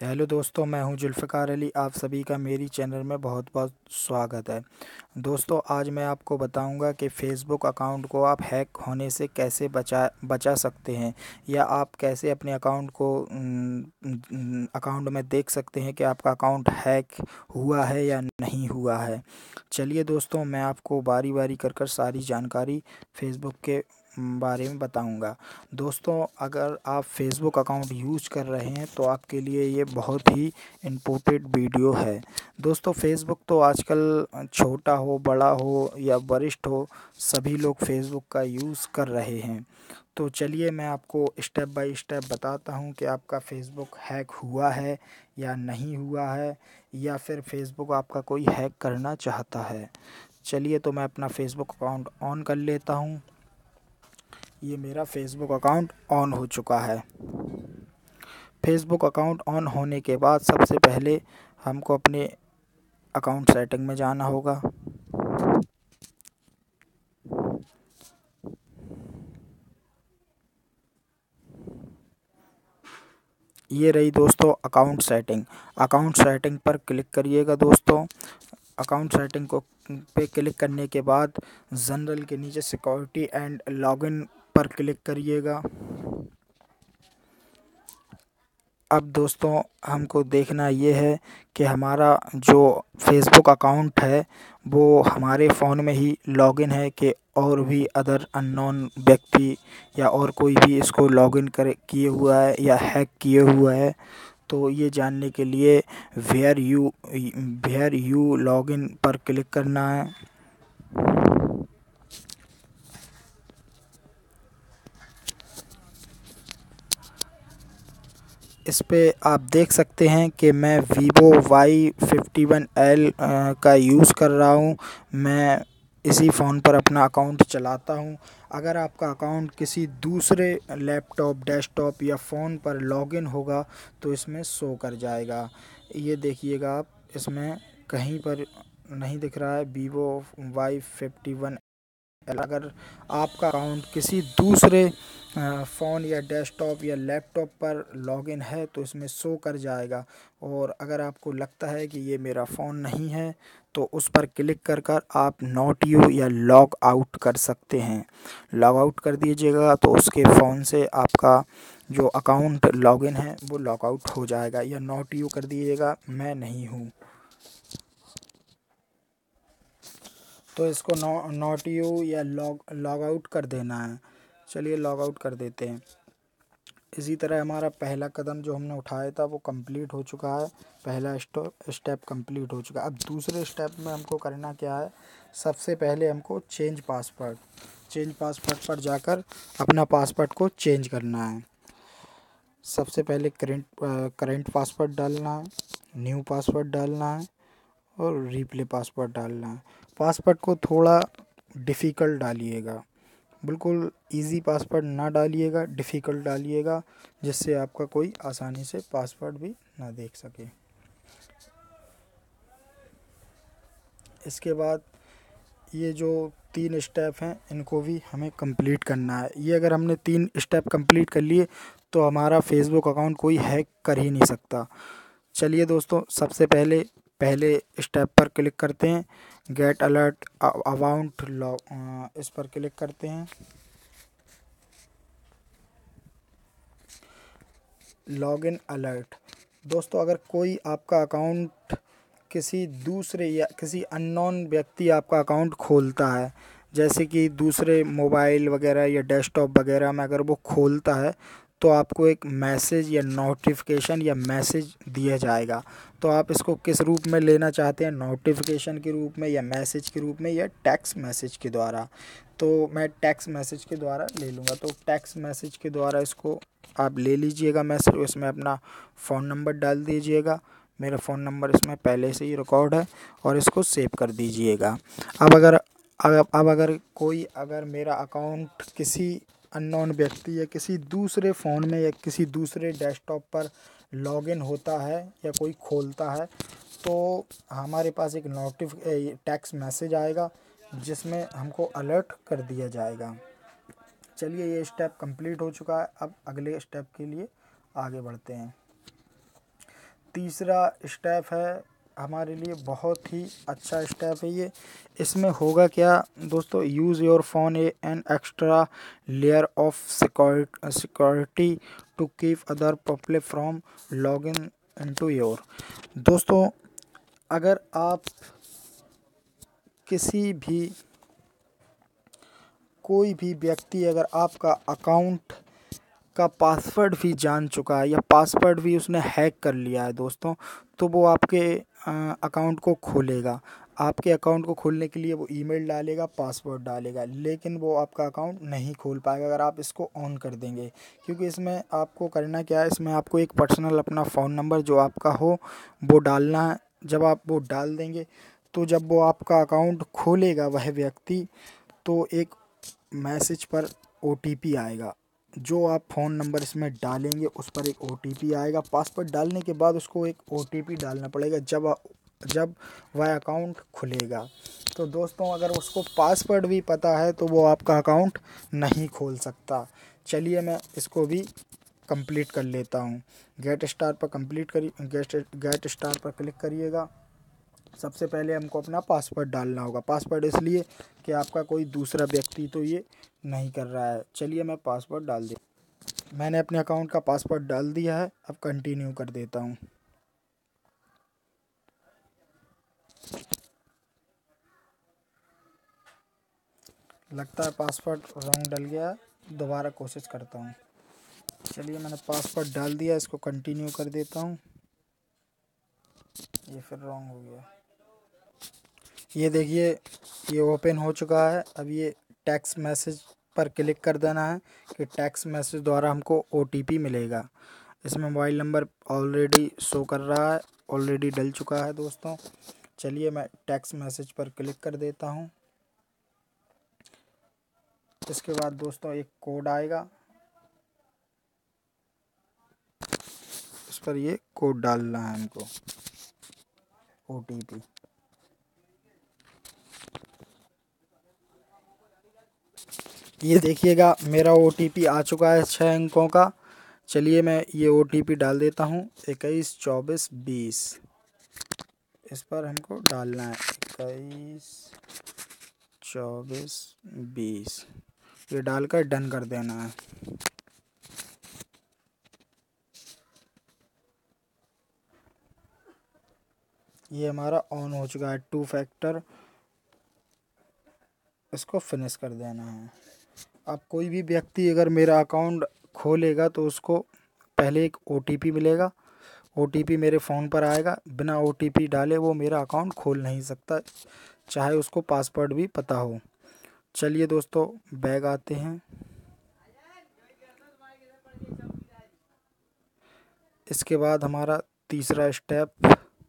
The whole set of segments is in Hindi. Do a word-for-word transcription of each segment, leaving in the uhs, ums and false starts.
हेलो दोस्तों, मैं हूं जुल्फ़िकार अली। आप सभी का मेरी चैनल में बहुत बहुत स्वागत है। दोस्तों, आज मैं आपको बताऊंगा कि फ़ेसबुक अकाउंट को आप हैक होने से कैसे बचा बचा सकते हैं, या आप कैसे अपने अकाउंट को अकाउंट में देख सकते हैं कि आपका अकाउंट हैक हुआ है या नहीं हुआ है। चलिए दोस्तों, मैं आपको बारी बारी कर कर सारी जानकारी फ़ेसबुक के बारे में बताऊंगा। दोस्तों, अगर आप फेसबुक अकाउंट यूज़ कर रहे हैं तो आपके लिए ये बहुत ही इम्पोर्टेंट वीडियो है। दोस्तों, फेसबुक तो आजकल छोटा हो, बड़ा हो या वरिष्ठ हो, सभी लोग फेसबुक का यूज़ कर रहे हैं। तो चलिए मैं आपको स्टेप बाय स्टेप बताता हूँ कि आपका फेसबुक हैक हुआ है या नहीं हुआ है, या फिर फेसबुक आपका कोई हैक करना चाहता है। चलिए, तो मैं अपना फेसबुक अकाउंट ऑन कर लेता हूँ। ये मेरा फेसबुक अकाउंट ऑन हो चुका है। फेसबुक अकाउंट ऑन होने के बाद सबसे पहले हमको अपने अकाउंट सेटिंग में जाना होगा। ये रही दोस्तों अकाउंट सेटिंग। अकाउंट सेटिंग पर क्लिक करिएगा दोस्तों। अकाउंट सेटिंग को पे क्लिक करने के बाद जनरल के नीचे सिक्योरिटी एंड लॉगिन पर क्लिक करिएगा। अब दोस्तों, हमको देखना ये है कि हमारा जो फेसबुक अकाउंट है वो हमारे फ़ोन में ही लॉगिन है कि और भी अदर अननोन व्यक्ति या और कोई भी इसको लॉगिन करे किए हुआ है या हैक किए हुआ है। तो ये जानने के लिए where you where you login पर क्लिक करना है। इस पे आप देख सकते हैं कि मैं Vivo Y fifty one L का यूज़ कर रहा हूँ। मैं इसी फ़ोन पर अपना अकाउंट चलाता हूँ। अगर आपका अकाउंट किसी दूसरे लैपटॉप, डेस्कटॉप या फ़ोन पर लॉगिन होगा तो इसमें शो कर जाएगा। ये देखिएगा आप, इसमें कहीं पर नहीं दिख रहा है वीवो वाई फिफ्टी वन। अगर आपका अकाउंट किसी दूसरे फ़ोन या डेस्कटॉप या लैपटॉप पर लॉगिन है तो इसमें शो कर जाएगा। और अगर आपको लगता है कि ये मेरा फ़ोन नहीं है तो उस पर क्लिक कर कर आप नॉट यू या लॉग आउट कर सकते हैं। लॉग आउट कर दीजिएगा तो उसके फ़ोन से आपका जो अकाउंट लॉगिन है वो लॉग आउट हो जाएगा, या नॉट यू कर दीजिएगा, मैं नहीं हूँ। तो इसको नॉ नॉट यू या लॉग लॉग आउट कर देना है। चलिए लॉग आउट कर देते हैं। इसी तरह हमारा पहला कदम जो हमने उठाया था वो कंप्लीट हो चुका है। पहला स्टेप कंप्लीट हो चुका है। अब दूसरे स्टेप में हमको करना क्या है, सबसे पहले हमको चेंज पासवर्ड चेंज पासवर्ड पर जाकर अपना पासवर्ड को चेंज करना है। सबसे पहले करेंट करेंट पासवर्ड डालना है, न्यू पासवर्ड डालना है और रिप्ले पासवर्ड डालना है। पासवर्ड को थोड़ा डिफ़िकल्ट डालिएगा, बिल्कुल इजी पासवर्ड ना डालिएगा, डिफ़िकल्ट डालिएगा, जिससे आपका कोई आसानी से पासवर्ड भी ना देख सके। इसके बाद ये जो तीन स्टेप हैं इनको भी हमें कंप्लीट करना है। ये अगर हमने तीन स्टेप कंप्लीट कर लिए तो हमारा फेसबुक अकाउंट कोई हैक कर ही नहीं सकता। चलिए दोस्तों, सबसे पहले पहले स्टेप पर क्लिक करते हैं, गेट अलर्ट अबाउट लॉग, इस पर क्लिक करते हैं। Login alert. दोस्तों, अगर कोई आपका अकाउंट किसी दूसरे या किसी अननोन व्यक्ति आपका अकाउंट खोलता है, जैसे कि दूसरे मोबाइल वगैरह या डेस्कटॉप वगैरह में अगर वो खोलता है तो आपको एक मैसेज या नोटिफिकेशन या मैसेज दिया जाएगा। तो आप इसको किस रूप में लेना चाहते हैं, नोटिफिकेशन के रूप में या मैसेज के रूप में या टेक्स्ट मैसेज के द्वारा। तो मैं टेक्स्ट मैसेज के द्वारा ले लूँगा। तो टेक्स्ट मैसेज के द्वारा इसको आप ले लीजिएगा मैसेज। इसमें अपना फ़ोन नंबर डाल दीजिएगा। मेरा फ़ोन नंबर इसमें पहले से ही रिकॉर्ड है और इसको सेव कर दीजिएगा। अब अगर अब अब अगर कोई अगर मेरा अकाउंट किसी अननोन व्यक्ति या किसी दूसरे फ़ोन में या किसी दूसरे डेस्कटॉप पर लॉगिन होता है या कोई खोलता है तो हमारे पास एक नोटिफ टेक्स्ट मैसेज आएगा जिसमें हमको अलर्ट कर दिया जाएगा। चलिए, ये स्टेप कंप्लीट हो चुका है। अब अगले स्टेप के लिए आगे बढ़ते हैं। तीसरा स्टेप है हमारे लिए, बहुत ही अच्छा स्टेप है ये। इसमें होगा क्या दोस्तों, use your phone a an extra layer of security to keep other public from login into your. दोस्तों अगर आप किसी भी कोई भी व्यक्ति अगर आपका अकाउंट का पासवर्ड भी जान चुका है या पासवर्ड भी उसने हैक कर लिया है दोस्तों, तो वो आपके अकाउंट को खोलेगा। आपके अकाउंट को खोलने के लिए वो ईमेल डालेगा, पासवर्ड डालेगा, लेकिन वो आपका अकाउंट नहीं खोल पाएगा अगर आप इसको ऑन कर देंगे। क्योंकि इसमें आपको करना क्या है, इसमें आपको एक पर्सनल अपना फ़ोन नंबर जो आपका हो वो डालना है। जब आप वो डाल देंगे तो जब वो आपका अकाउंट खोलेगा वह व्यक्ति, तो एक मैसेज पर ओ टी पी आएगा। जो आप फ़ोन नंबर इसमें डालेंगे उस पर एक ओ टी पी आएगा। पासवर्ड डालने के बाद उसको एक ओ टी पी डालना पड़ेगा जब जब वह अकाउंट खुलेगा। तो दोस्तों अगर उसको पासवर्ड भी पता है तो वो आपका अकाउंट नहीं खोल सकता। चलिए मैं इसको भी कंप्लीट कर लेता हूँ। गेट स्टार पर कंप्लीट करिए, गेट गेट स्टार पर क्लिक करिएगा। सबसे पहले हमको अपना पासवर्ड डालना होगा। पासवर्ड इसलिए कि आपका कोई दूसरा व्यक्ति तो ये नहीं कर रहा है। चलिए मैं पासवर्ड डाल दे मैंने अपने अकाउंट का पासवर्ड डाल दिया है। अब कंटिन्यू कर देता हूँ। लगता है पासवर्ड रॉन्ग डल गया है, दोबारा कोशिश करता हूँ। चलिए मैंने पासवर्ड डाल दिया, इसको कंटिन्यू कर देता हूँ। ये फिर रॉन्ग हो गया। ये देखिए ये ओपन हो चुका है। अब ये टेक्स्ट मैसेज पर क्लिक कर देना है कि टेक्स्ट मैसेज द्वारा हमको ओ टी पी मिलेगा। इसमें मोबाइल नंबर ऑलरेडी शो कर रहा है, ऑलरेडी डल चुका है दोस्तों। चलिए मैं टेक्स्ट मैसेज पर क्लिक कर देता हूँ। इसके बाद दोस्तों एक कोड आएगा, इस पर ये कोड डालना है हमको, ओ टी पी। ये देखिएगा मेरा ओ टी पी आ चुका है छः अंकों का। चलिए मैं ये ओ टी पी डाल देता हूँ, इक्कीस चौबीस बीस। इस पर हमको डालना है इक्कीस चौबीस बीस। ये डालकर डन कर देना है। ये हमारा ऑन हो चुका है टू फैक्टर, इसको फिनिश कर देना है। अब कोई भी व्यक्ति अगर मेरा अकाउंट खोलेगा तो उसको पहले एक ओ टी पी मिलेगा। ओ टी पी मेरे फ़ोन पर आएगा, बिना ओ टी पी डाले वो मेरा अकाउंट खोल नहीं सकता, चाहे उसको पासवर्ड भी पता हो। चलिए दोस्तों बैग आते हैं। इसके बाद हमारा तीसरा स्टेप,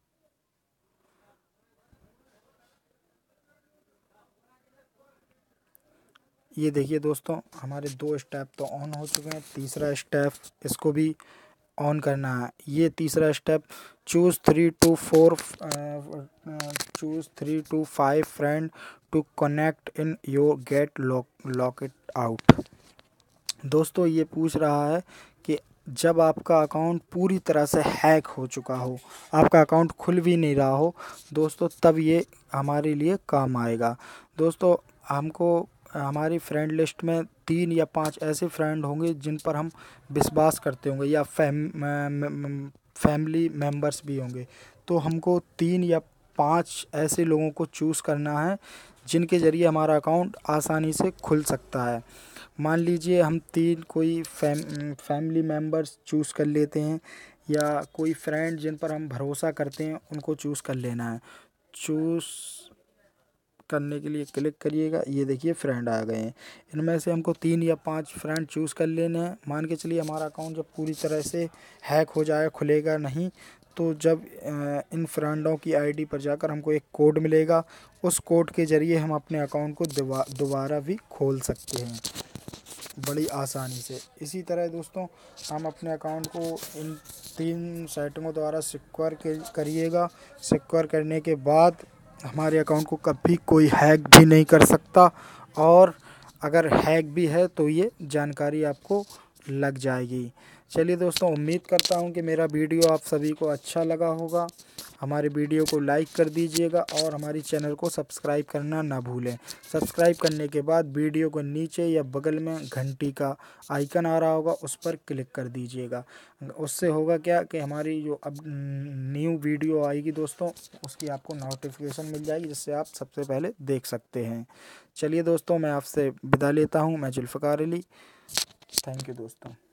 ये देखिए दोस्तों हमारे दो स्टेप तो ऑन हो चुके हैं। तीसरा स्टेप इसको भी ऑन करना है। ये तीसरा step, choose three to four choose three to five friend to connect in your get lock lock it out. दोस्तों ये पूछ रहा है कि जब आपका अकाउंट पूरी तरह से हैक हो चुका हो, आपका अकाउंट खुल भी नहीं रहा हो दोस्तों, तब ये हमारे लिए काम आएगा। दोस्तों हमको हमारी फ्रेंड लिस्ट में तीन या पांच ऐसे फ्रेंड होंगे जिन पर हम विश्वास करते होंगे, या फैम फैमिली मेम्बर्स भी होंगे। तो हमको तीन या पांच ऐसे लोगों को चूज़ करना है जिनके ज़रिए हमारा अकाउंट आसानी से खुल सकता है। मान लीजिए हम तीन कोई फैम फैमिली मेम्बर्स चूज़ कर लेते हैं, या कोई फ्रेंड जिन पर हम भरोसा करते हैं उनको चूज़ कर लेना है। चूज़ करने के लिए क्लिक करिएगा। ये देखिए फ्रेंड आ गए हैं। इनमें से हमको तीन या पांच फ्रेंड चूज़ कर लेने हैं। मान के चलिए हमारा अकाउंट जब पूरी तरह से हैक हो जाएगा, खुलेगा नहीं, तो जब इन फ्रेंडों की आईडी पर जाकर हमको एक कोड मिलेगा, उस कोड के ज़रिए हम अपने अकाउंट को दोबारा भी खोल सकते हैं बड़ी आसानी से। इसी तरह दोस्तों हम अपने अकाउंट को इन तीन सेटिंगों द्वारा सिक्योर करिएगा। सिक्योर करने के बाद हमारे अकाउंट को कभी कोई हैक भी नहीं कर सकता, और अगर हैक भी है तो ये जानकारी आपको लग जाएगी। चलिए दोस्तों, उम्मीद करता हूँ कि मेरा वीडियो आप सभी को अच्छा लगा होगा। हमारे वीडियो को लाइक कर दीजिएगा और हमारी चैनल को सब्सक्राइब करना ना भूलें। सब्सक्राइब करने के बाद वीडियो को नीचे या बगल में घंटी का आइकन आ रहा होगा, उस पर क्लिक कर दीजिएगा। उससे होगा क्या कि हमारी जो अब न्यू वीडियो आएगी दोस्तों, उसकी आपको नोटिफिकेशन मिल जाएगी, जिससे आप सबसे पहले देख सकते हैं। चलिए दोस्तों, मैं आपसे विदा लेता हूँ। मैं जुल्फ़िकार अली। थैंक यू दोस्तों।